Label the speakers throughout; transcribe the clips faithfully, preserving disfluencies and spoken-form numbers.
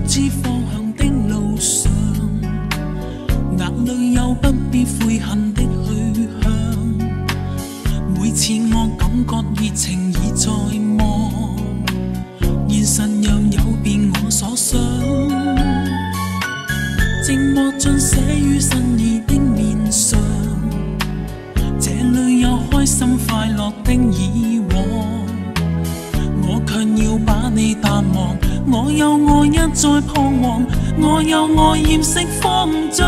Speaker 1: 知方向的路上，眼里有不必悔恨的去向。每次我感覺熱情已在望，現實又有變我所想。寂寞盡寫於新意的面上，這裏有開心快樂的以往，我卻要把你淡忘。我有愛一再彷徨，我有愛厭色慌張。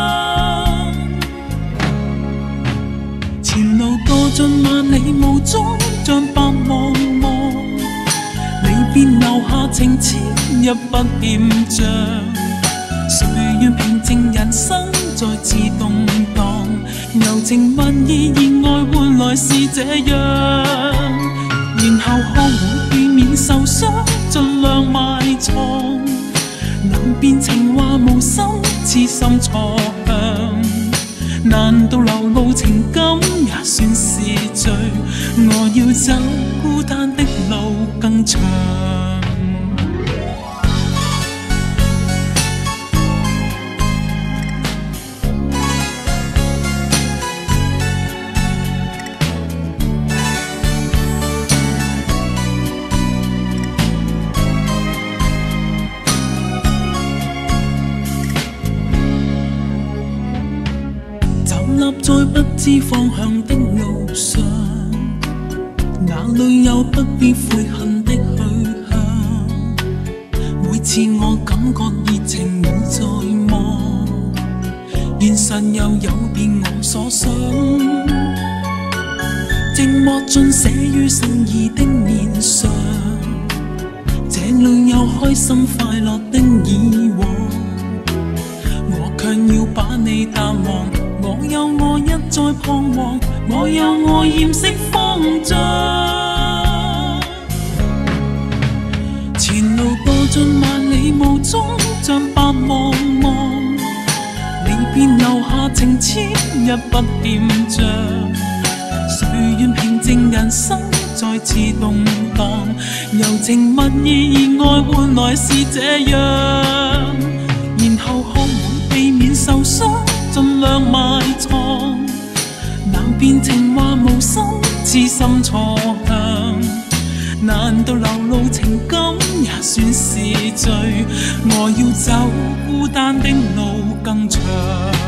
Speaker 1: 前路過盡萬里霧中，像白茫茫，離別留下情痴一筆點像。誰願平靜人生再次動盪？柔情蜜意熱愛換來是這樣，然後看我避免受傷，盡量埋藏。能辨情話無心，痴心錯向。難道流露情感也算是罪？我要走孤單的路更長。立在不知方向的路上，眼裏有不必悔恨的去向。每次我感覺熱情已在望，現實又有變我所想。寂寞盡寫於心意的面上，這裏有開心快樂的以往，我卻要把你淡忘。我有愛一再彷徨，我有愛厭色慌張。前路過盡萬里霧中，像白茫茫，離別留下情痴一筆點像。誰願平靜人生再次動盪？柔情蜜意熱愛換來是這樣，然後看我避免受傷，盡量埋藏。難辨情話無心，痴心錯向。難道流露情感也算是罪？我要走孤單的路更長。